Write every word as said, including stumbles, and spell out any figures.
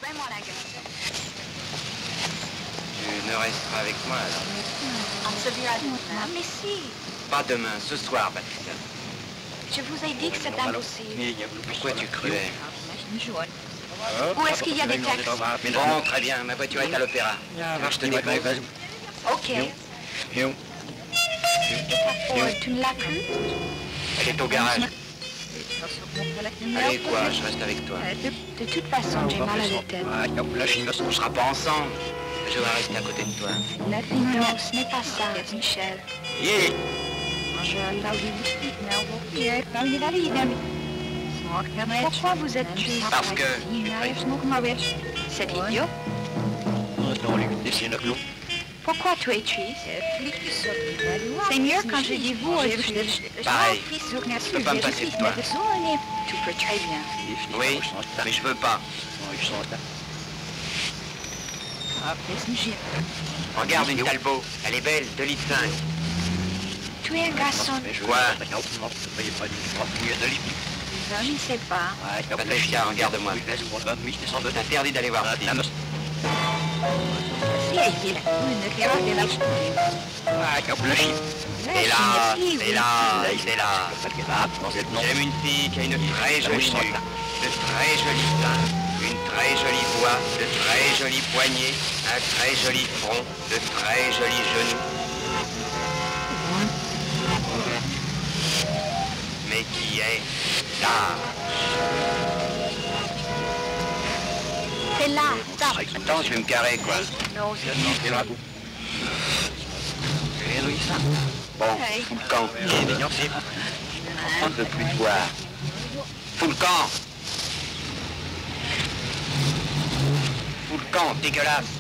vraiment la gueule. Tu ne resteras avec moi alors? On se verra demain, mais si. Pas demain, ce soir, Patricia. Je vous ai dit que c'est impossible. Pourquoi tu crevais? Où est-ce qu'il y a des taxis? Bon, très bien, ma voiture est à l'opéra. Alors je te dépose. Ok. Et ta Ford, tu ne l'as plus? Elle est au garage. Allez, quoi, je reste avec toi. De toute façon, j'ai mal à la tête. On ne sera pas ensemble. Je vais rester à côté de toi. Non, ce n'est pas ça, Michel. Yeah. Pourquoi vous êtes triste? Parce que... C'est idiot. Pourquoi tu es triste? C'est mieux quand je dis vous et triste. Pareil. Je peux pas me passer de toi. Tu peux très bien. Oui, mais je veux pas. Regarde une Talbot. Elle est belle, deux litres cinq. Tu es un garçon. Quoi? Je ne sais pas. Patricia, regarde-moi. C'est interdit d'aller voir Steve. C'est là, c'est là, c'est là. J'aime une fille qui a une très jolie nuque, de très jolis seins, une très jolie voix, de très jolis poignets, un très joli front, de très jolis genoux. Mais qui est large. C'est là, stop. Attends, je vais me carrer, quoi. Non, c'est Bon, fous le camp. On ne veut plus te voir. Fous le camp. Fous le camp, dégueulasse.